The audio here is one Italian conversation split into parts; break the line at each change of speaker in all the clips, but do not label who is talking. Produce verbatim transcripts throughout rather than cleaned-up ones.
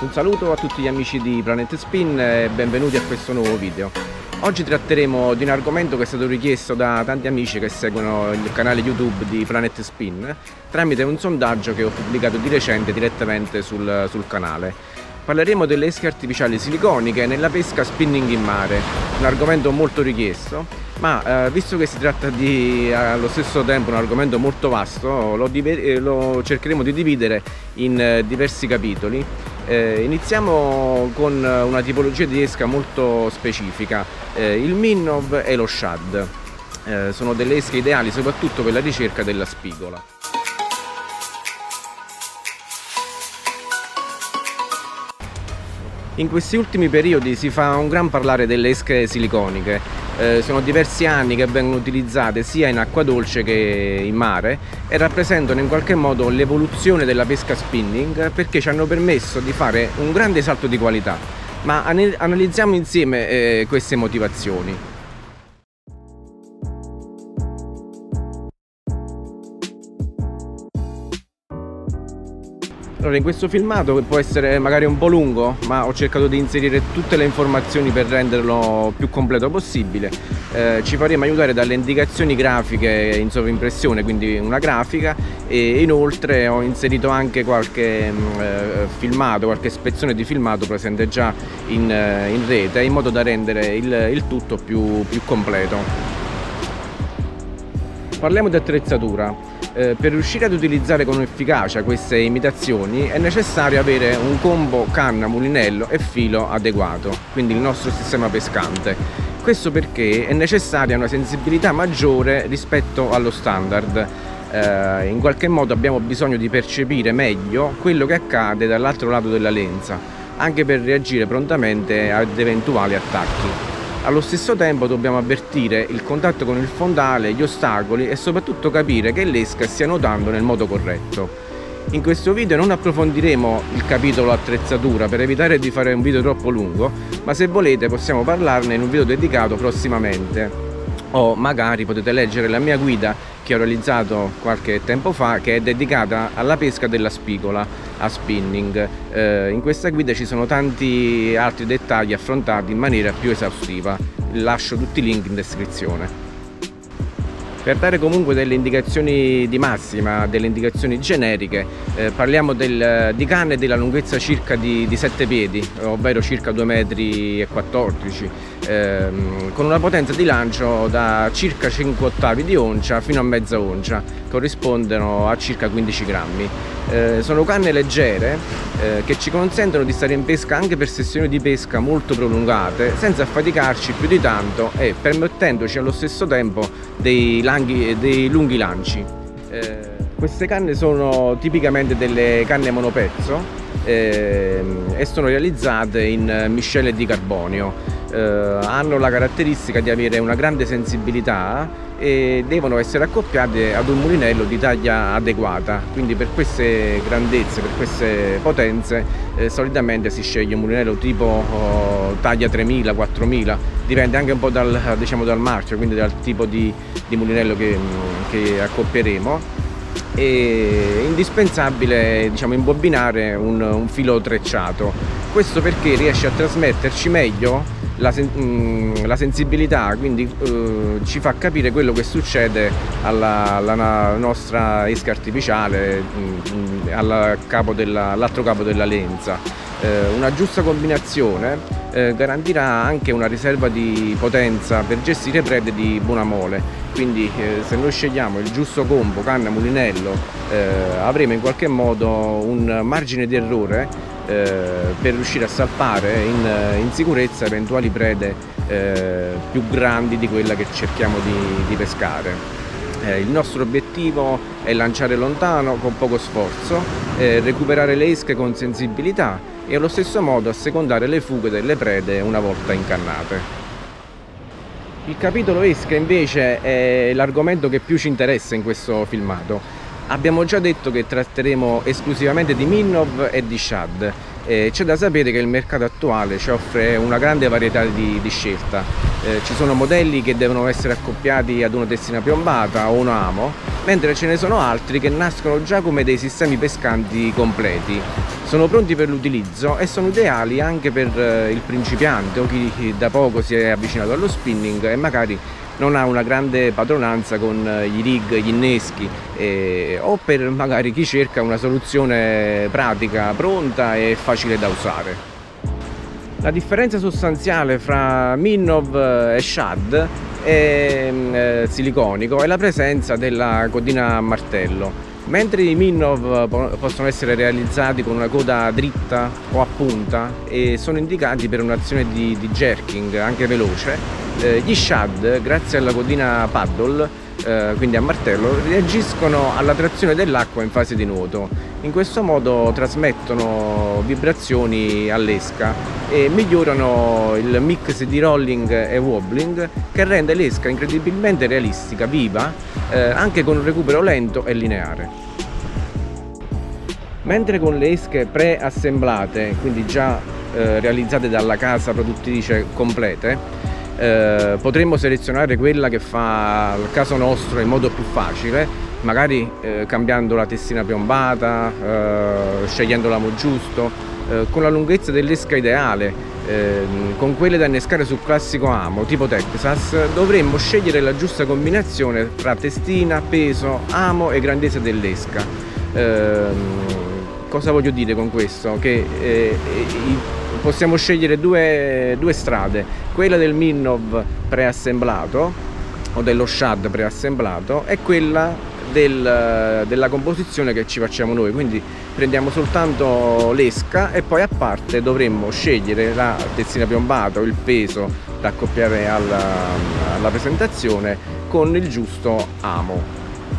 Un saluto a tutti gli amici di Planet Spin e benvenuti a questo nuovo video. Oggi tratteremo di un argomento che è stato richiesto da tanti amici che seguono il canale YouTube di Planet Spin tramite un sondaggio che ho pubblicato di recente direttamente sul, sul canale. Parleremo delle esche artificiali siliconiche nella pesca spinning in mare, un argomento molto richiesto, ma eh, visto che si tratta di allo stesso tempo un argomento molto vasto, lo, lo cercheremo di dividere in eh, diversi capitoli. Eh, iniziamo con una tipologia di esca molto specifica, eh, il Minnow e lo Shad. Eh, sono delle esche ideali soprattutto per la ricerca della spigola. In questi ultimi periodi si fa un gran parlare delle esche siliconiche. Eh, sono diversi anni che vengono utilizzate sia in acqua dolce che in mare e rappresentano in qualche modo l'evoluzione della pesca spinning perché ci hanno permesso di fare un grande salto di qualità. Ma analizziamo insieme eh, queste motivazioni. Allora, in questo filmato, che può essere magari un po' lungo, ma ho cercato di inserire tutte le informazioni per renderlo più completo possibile, eh, ci faremo aiutare dalle indicazioni grafiche in sovrimpressione, quindi una grafica, e inoltre ho inserito anche qualche eh, filmato, qualche spezzone di filmato presente già in, in rete, in modo da rendere il, il tutto più, più completo. Parliamo di attrezzatura. Eh, per riuscire ad utilizzare con efficacia queste imitazioni è necessario avere un combo canna, mulinello e filo adeguato, quindi il nostro sistema pescante. Questo perché è necessaria una sensibilità maggiore rispetto allo standard. Eh, in qualche modo abbiamo bisogno di percepire meglio quello che accade dall'altro lato della lenza, anche per reagire prontamente ad eventuali attacchi. Allo stesso tempo dobbiamo avvertire il contatto con il fondale, gli ostacoli e soprattutto capire che l'esca stia nuotando nel modo corretto. In questo video non approfondiremo il capitolo attrezzatura per evitare di fare un video troppo lungo, ma se volete possiamo parlarne in un video dedicato prossimamente. O magari potete leggere la mia guida che ho realizzato qualche tempo fa, che è dedicata alla pesca della spigola a spinning. Eh, in questa guida ci sono tanti altri dettagli affrontati in maniera più esaustiva. Lascio tutti i link in descrizione. Per dare comunque delle indicazioni di massima, delle indicazioni generiche, eh, parliamo del, di canne della lunghezza circa di, di sette piedi, ovvero circa due metri e quattordici, ehm, con una potenza di lancio da circa cinque ottavi di oncia fino a mezza oncia, corrispondono a circa quindici grammi. Eh, sono canne leggere eh, che ci consentono di stare in pesca anche per sessioni di pesca molto prolungate senza affaticarci più di tanto e permettendoci allo stesso tempo dei, langhi, dei lunghi lanci. Eh, queste canne sono tipicamente delle canne monopezzo eh, e sono realizzate in miscele di carbonio. Eh, hanno la caratteristica di avere una grande sensibilità e devono essere accoppiate ad un mulinello di taglia adeguata, quindi per queste grandezze, per queste potenze eh, solitamente si sceglie un mulinello tipo oh, taglia tremila, quattromila, dipende anche un po' dal, diciamo, dal marchio, quindi dal tipo di, di mulinello che, che accoppieremo. È indispensabile, diciamo, imbobinare un, un filo trecciato, questo perché riesce a trasmetterci meglio La, sen la sensibilità, quindi uh, ci fa capire quello che succede alla, alla nostra esca artificiale, all'altro capo della, capo della lenza. Uh, una giusta combinazione uh, garantirà anche una riserva di potenza per gestire prede di buona mole, quindi uh, se noi scegliamo il giusto combo canna mulinello uh, avremo in qualche modo un margine di errore Eh, per riuscire a salpare in, in sicurezza eventuali prede eh, più grandi di quella che cerchiamo di, di pescare. Eh, il nostro obiettivo è lanciare lontano con poco sforzo, eh, recuperare le esche con sensibilità e allo stesso modo assecondare le fughe delle prede una volta incannate. Il capitolo esche invece è l'argomento che più ci interessa in questo filmato. Abbiamo già detto che tratteremo esclusivamente di Minnow e di Shad. Eh, c'è da sapere che il mercato attuale ci offre una grande varietà di, di scelta. Eh, ci sono modelli che devono essere accoppiati ad una tessina piombata o un amo, mentre ce ne sono altri che nascono già come dei sistemi pescanti completi. Sono pronti per l'utilizzo e sono ideali anche per il principiante o chi da poco si è avvicinato allo spinning e magari non ha una grande padronanza con i rig, gli inneschi, eh, o per magari chi cerca una soluzione pratica, pronta e facile da usare. La differenza sostanziale fra Minnov e Shad è, eh, siliconico è la presenza della codina a martello. Mentre i Minnov possono essere realizzati con una coda dritta o a punta e sono indicati per un'azione di, di jerking anche veloce, eh, gli Shad, grazie alla codina paddle, eh, quindi a martello, reagiscono alla trazione dell'acqua in fase di nuoto. In questo modo trasmettono vibrazioni all'esca e migliorano il mix di rolling e wobbling che rende l'esca incredibilmente realistica, viva, eh, anche con un recupero lento e lineare. Mentre con le esche preassemblate, quindi già eh, realizzate dalla casa produttrice complete, eh, potremmo selezionare quella che fa il caso nostro in modo più facile, magari eh, cambiando la tessina piombata, eh, scegliendo l'amo giusto, eh, con la lunghezza dell'esca ideale, eh, con quelle da innescare sul classico amo tipo Texas. Dovremmo scegliere la giusta combinazione tra testina, peso, amo e grandezza dell'esca. Eh, cosa voglio dire con questo? Che eh, possiamo scegliere due, due strade, quella del Minnov preassemblato o dello Shad preassemblato e quella del, della composizione che ci facciamo noi, quindi prendiamo soltanto l'esca e poi a parte dovremmo scegliere la tessina piombata o il peso da accoppiare alla, alla presentazione con il giusto amo.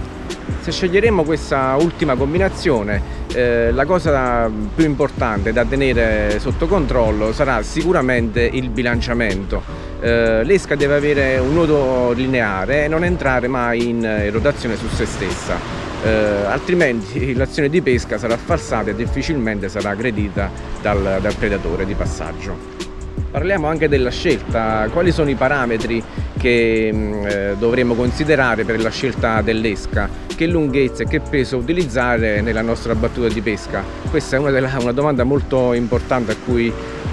Se sceglieremo questa ultima combinazione, eh, la cosa più importante da tenere sotto controllo sarà sicuramente il bilanciamento. Eh, l'esca deve avere un nuoto lineare e non entrare mai in rotazione su se stessa, eh, altrimenti l'azione di pesca sarà falsata e difficilmente sarà aggredita dal, dal predatore di passaggio. Parliamo anche della scelta, quali sono i parametri che eh, dovremo considerare per la scelta dell'esca, che lunghezza e che peso utilizzare nella nostra battuta di pesca. Questa è una, della, una domanda molto importante a cui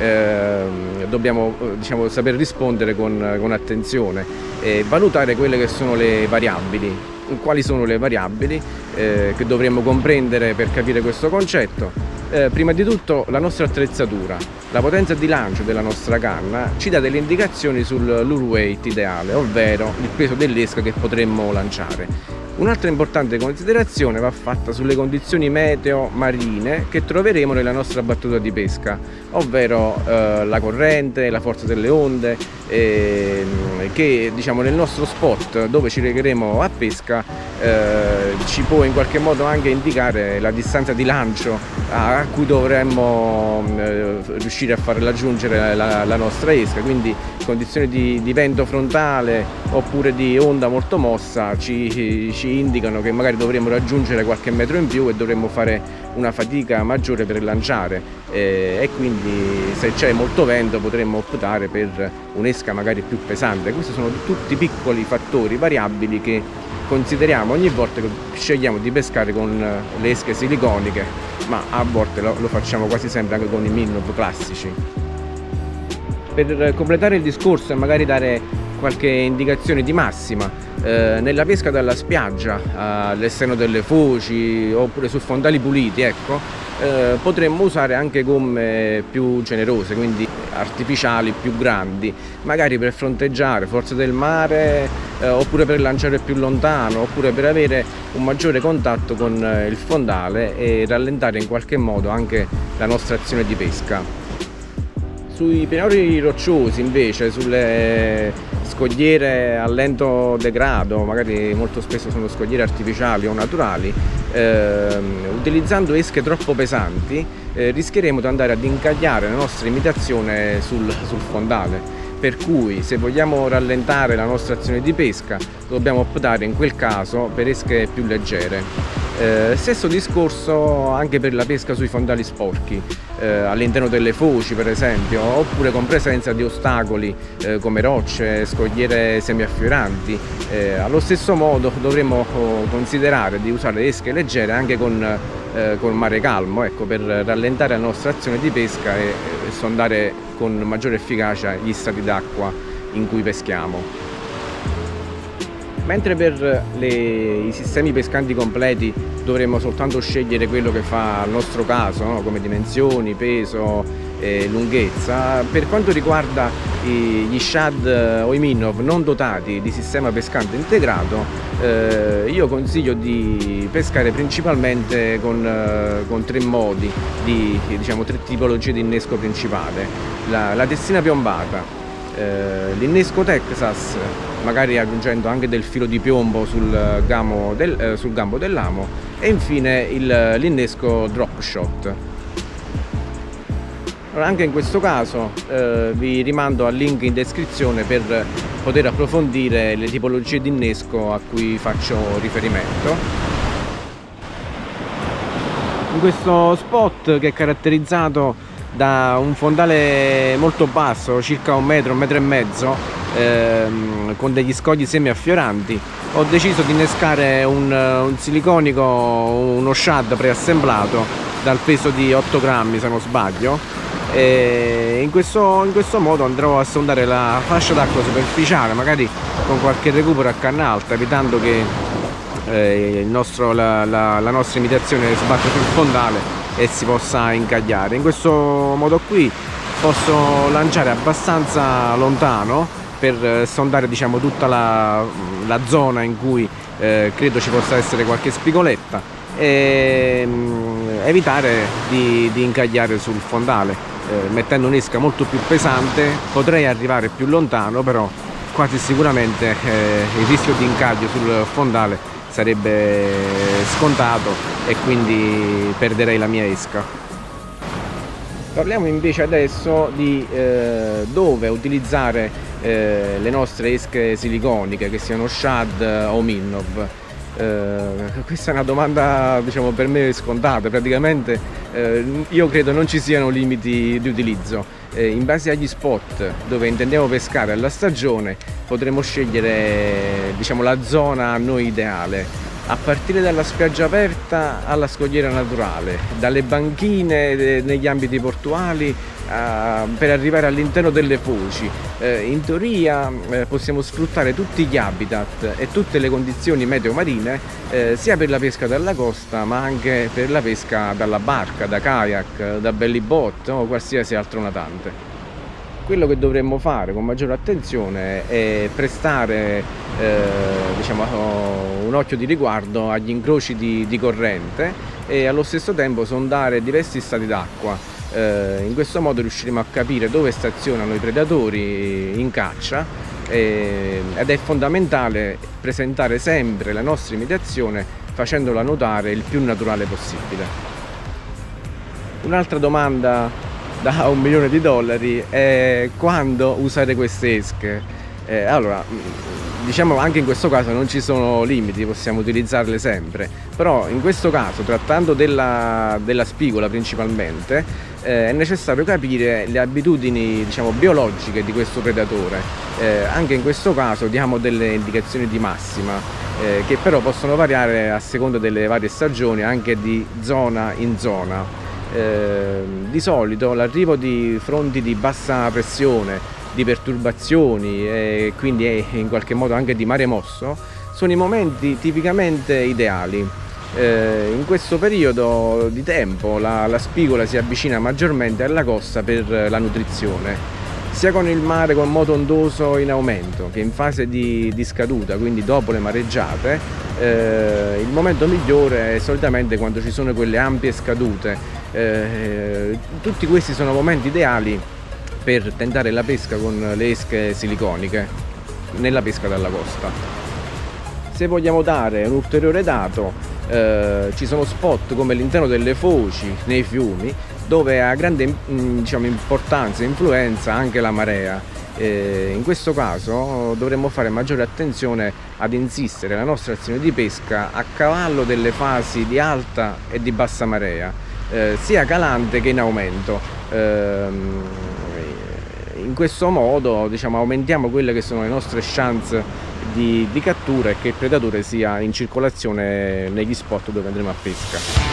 eh, dobbiamo diciamo, saper rispondere con, con attenzione e valutare quelle che sono le variabili. Quali sono le variabili eh, che dovremmo comprendere per capire questo concetto? Eh, prima di tutto la nostra attrezzatura, la potenza di lancio della nostra canna ci dà delle indicazioni sul lure weight ideale, ovvero il peso dell'esca che potremmo lanciare. Un'altra importante considerazione va fatta sulle condizioni meteo marine che troveremo nella nostra battuta di pesca, ovvero eh, la corrente, la forza delle onde, eh, che diciamo, nel nostro spot dove ci recheremo a pesca eh, ci può in qualche modo anche indicare la distanza di lancio a cui dovremmo eh, riuscire a far raggiungere la, la nostra esca, quindi condizioni di, di vento frontale oppure di onda molto mossa ci, ci indicano che magari dovremo raggiungere qualche metro in più e dovremmo fare una fatica maggiore per lanciare eh, e quindi se c'è molto vento potremmo optare per un'esca magari più pesante. Questi sono tutti piccoli fattori variabili che consideriamo ogni volta che scegliamo di pescare con le esche siliconiche, ma a volte lo, lo facciamo quasi sempre anche con i Minnov classici. Per completare il discorso e magari dare qualche indicazione di massima, eh, nella pesca dalla spiaggia all'esterno delle foci oppure su fondali puliti, ecco, eh, potremmo usare anche gomme più generose, quindi artificiali più grandi, magari per fronteggiare forze del mare eh, oppure per lanciare più lontano oppure per avere un maggiore contatto con eh, il fondale e rallentare in qualche modo anche la nostra azione di pesca. Sui pianori rocciosi invece, sulle scogliere a lento degrado, magari molto spesso sono scogliere artificiali o naturali, ehm, utilizzando esche troppo pesanti eh, rischieremo di andare ad incagliare la nostra imitazione sul, sul fondale, per cui se vogliamo rallentare la nostra azione di pesca dobbiamo optare in quel caso per esche più leggere. Eh, stesso discorso anche per la pesca sui fondali sporchi, eh, all'interno delle foci per esempio, oppure con presenza di ostacoli eh, come rocce, scogliere semiaffioranti. Eh, allo stesso modo dovremmo considerare di usare esche leggere anche con, eh, con mare calmo, ecco, per rallentare la nostra azione di pesca e, e sondare con maggiore efficacia gli stati d'acqua in cui peschiamo. Mentre per le, i sistemi pescanti completi dovremmo soltanto scegliere quello che fa al nostro caso, no? Come dimensioni, peso e lunghezza, per quanto riguarda i, gli shad o i minnow non dotati di sistema pescante integrato, eh, io consiglio di pescare principalmente con, eh, con tre modi, di, diciamo tre tipologie di innesco principale: la, la tessina piombata, eh, l'innesco Texas, magari aggiungendo anche del filo di piombo sul, gamo del, eh, sul gambo dell'amo, e infine l'innesco drop shot. Allora, anche in questo caso eh, vi rimando al link in descrizione per poter approfondire le tipologie di innesco a cui faccio riferimento. In questo spot, che è caratterizzato da un fondale molto basso, circa un metro, un metro e mezzo, ehm, con degli scogli semiaffioranti, ho deciso di innescare un, un siliconico, uno shad preassemblato dal peso di otto grammi se non sbaglio, e in questo, in questo modo andrò a sondare la fascia d'acqua superficiale, magari con qualche recupero a canna alta, evitando che eh, il nostro, la, la, la nostra imitazione sbatta sul fondale e si possa incagliare. In questo modo qui posso lanciare abbastanza lontano per sondare, diciamo, tutta la, la zona in cui eh, credo ci possa essere qualche spigoletta, e mh, evitare di, di incagliare sul fondale. Eh, mettendo un'esca molto più pesante potrei arrivare più lontano, però quasi sicuramente eh, il rischio di incaglio sul fondale sarebbe scontato e quindi perderei la mia esca. Parliamo invece adesso di eh, dove utilizzare eh, le nostre esche siliconiche, che siano shad o minnow. Eh, questa è una domanda, diciamo, per me scontata. Praticamente eh, io credo non ci siano limiti di utilizzo. Eh, in base agli spot dove intendiamo pescare alla stagione potremo scegliere, diciamo, la zona a noi ideale, a partire dalla spiaggia aperta alla scogliera naturale, dalle banchine negli ambiti portuali uh, per arrivare all'interno delle foci. Eh, in teoria eh, possiamo sfruttare tutti gli habitat e tutte le condizioni meteo marine, eh, sia per la pesca dalla costa ma anche per la pesca dalla barca, da kayak, da belly boat o qualsiasi altro natante. Quello che dovremmo fare con maggiore attenzione è prestare eh, diciamo, un occhio di riguardo agli incroci di, di corrente e allo stesso tempo sondare diversi stati d'acqua. Eh, in questo modo riusciremo a capire dove stazionano i predatori in caccia, eh, ed è fondamentale presentare sempre la nostra imitazione facendola nuotare il più naturale possibile. Un'altra domanda da un milione di dollari è quando usare queste esche. Eh, allora, diciamo, anche in questo caso non ci sono limiti, possiamo utilizzarle sempre, però in questo caso, trattando della, della spigola principalmente, eh, è necessario capire le abitudini, diciamo, biologiche di questo predatore. Eh, anche in questo caso diamo delle indicazioni di massima, eh, che però possono variare a seconda delle varie stagioni, anche di zona in zona. Eh, di solito l'arrivo di fronti di bassa pressione, di perturbazioni e quindi è in qualche modo anche di mare mosso sono i momenti tipicamente ideali. Eh, in questo periodo di tempo la, la spigola si avvicina maggiormente alla costa per la nutrizione, sia con il mare con moto ondoso in aumento che in fase di, di scaduta, quindi dopo le mareggiate. Eh, il momento migliore è solitamente quando ci sono quelle ampie scadute. Eh, tutti questi sono momenti ideali per tentare la pesca con le esche siliconiche nella pesca dalla costa. Se vogliamo dare un ulteriore dato, eh, ci sono spot come all'interno delle foci, nei fiumi, dove ha grande, diciamo, importanza e influenza anche la marea, Eh, in questo caso dovremmo fare maggiore attenzione ad insistere la nostra azione di pesca a cavallo delle fasi di alta e di bassa marea, eh, sia calante che in aumento. Eh, in questo modo, diciamo, aumentiamo quelle che sono le nostre chance di, di cattura e che il predatore sia in circolazione negli spot dove andremo a pesca.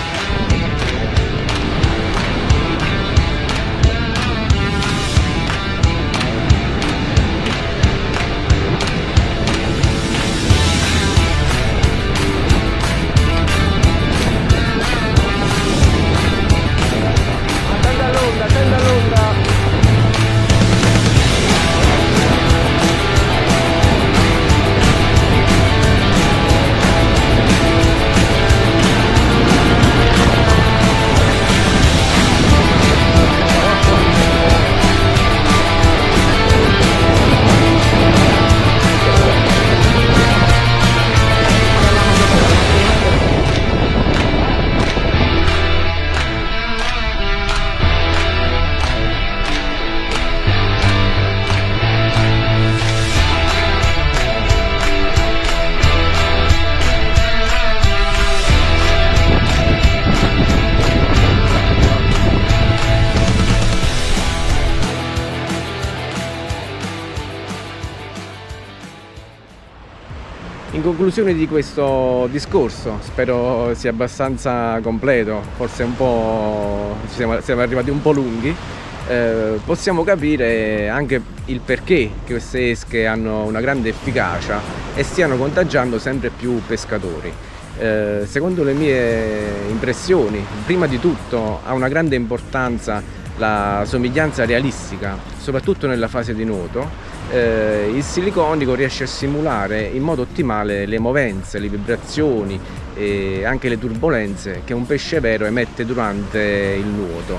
In conclusione di questo discorso, spero sia abbastanza completo, forse un po' siamo, siamo arrivati un po' lunghi, eh, possiamo capire anche il perché che queste esche hanno una grande efficacia e stiano contagiando sempre più pescatori. Eh, secondo le mie impressioni, prima di tutto ha una grande importanza la somiglianza realistica, soprattutto nella fase di nuoto. Eh, il siliconico riesce a simulare in modo ottimale le movenze, le vibrazioni e anche le turbolenze che un pesce vero emette durante il nuoto.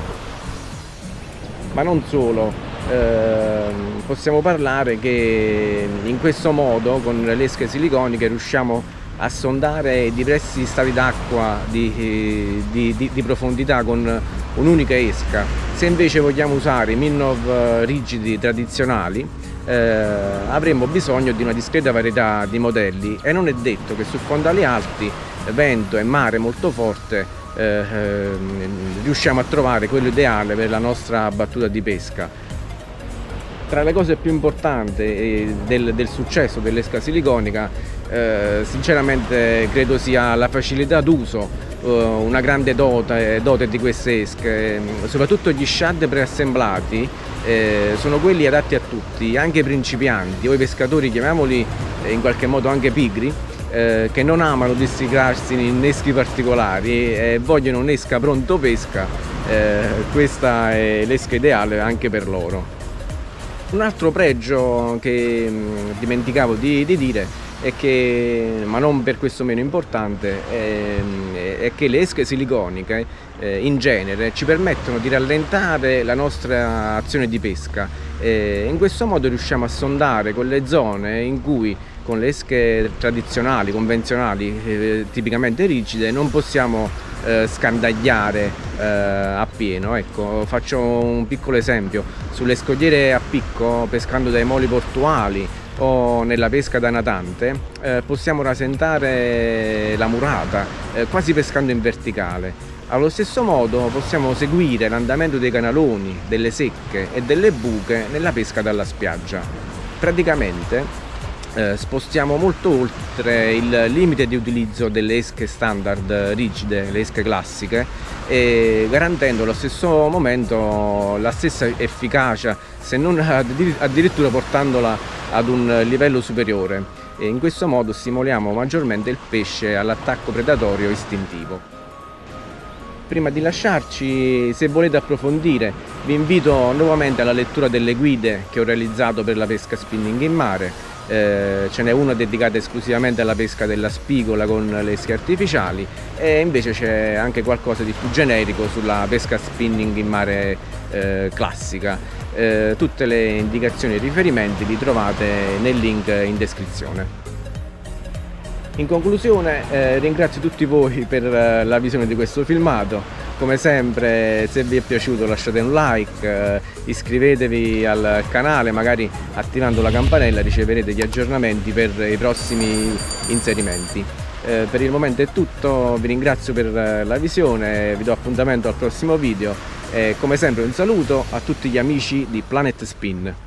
Ma non solo, eh, possiamo parlare che in questo modo con le esche siliconiche riusciamo a sondare diversi stati d'acqua di, di, di, di profondità con un'unica esca. Se invece vogliamo usare i Minnov rigidi tradizionali, eh, avremo bisogno di una discreta varietà di modelli e non è detto che su fondali alti, vento e mare molto forte eh, eh, riusciamo a trovare quello ideale per la nostra battuta di pesca. Tra le cose più importanti del, del successo dell'esca siliconica, eh, sinceramente credo sia la facilità d'uso, eh, una grande dote, dote di queste esche. Soprattutto gli shad preassemblati eh, sono quelli adatti a tutti, anche ai principianti o ai pescatori, chiamiamoli eh, in qualche modo anche pigri, eh, che non amano districarsi in inneschi particolari e vogliono un'esca pronto pesca. Eh, questa è l'esca ideale anche per loro. Un altro pregio che mh, dimenticavo di, di dire è che, ma non per questo meno importante, è, è che le esche siliconiche eh, in genere ci permettono di rallentare la nostra azione di pesca e in questo modo riusciamo a sondare quelle zone in cui con le esche tradizionali, convenzionali, eh, tipicamente rigide, non possiamo eh, scandagliare eh, appieno. Ecco, faccio un piccolo esempio: sulle scogliere a picco, pescando dai moli portuali o nella pesca da natante, eh, possiamo rasentare la murata, eh, quasi pescando in verticale. Allo stesso modo possiamo seguire l'andamento dei canaloni, delle secche e delle buche nella pesca dalla spiaggia. Praticamente Eh, spostiamo molto oltre il limite di utilizzo delle esche standard rigide, le esche classiche, e garantendo allo stesso momento la stessa efficacia, se non addirittura portandola ad un livello superiore, e in questo modo stimoliamo maggiormente il pesce all'attacco predatorio istintivo. Prima di lasciarci, se volete approfondire, vi invito nuovamente alla lettura delle guide che ho realizzato per la pesca spinning in mare. Eh, ce n'è una dedicata esclusivamente alla pesca della spigola con le esche artificiali e invece c'è anche qualcosa di più generico sulla pesca spinning in mare eh, classica. Eh, tutte le indicazioni e riferimenti li trovate nel link in descrizione. In conclusione, eh, ringrazio tutti voi per la visione di questo filmato. Come sempre, se vi è piaciuto lasciate un like, eh, iscrivetevi al canale, magari attivando la campanella riceverete gli aggiornamenti per i prossimi inserimenti. Eh, per il momento è tutto, vi ringrazio per la visione, vi do appuntamento al prossimo video e come sempre un saluto a tutti gli amici di Planet Spin.